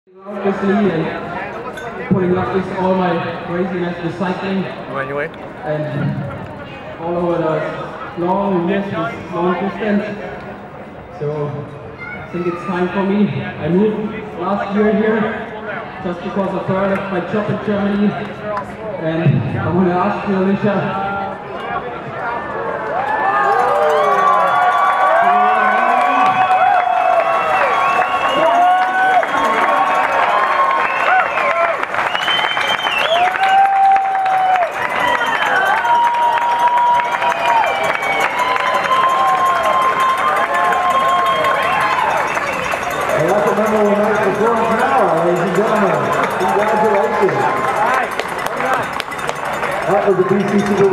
Obviously, and putting up with all my craziness with cycling. Anyway. And all over the long distance. So I think it's time for me. I moved last year here just because of I left my job in Germany. And I want to ask you, Alicia, That was the BC